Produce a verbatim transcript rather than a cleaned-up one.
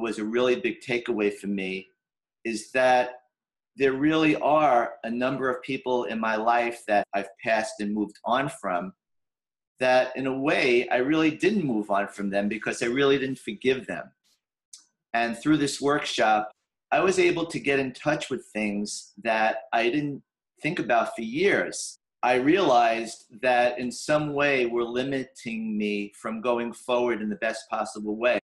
was a really big takeaway for me is that there really are a number of people in my life that I've passed and moved on from that in a way I really didn't move on from them because I really didn't forgive them. And through this workshop, I was able to get in touch with things that I didn't think about for years. I realized that in some way were limiting me from going forward in the best possible way.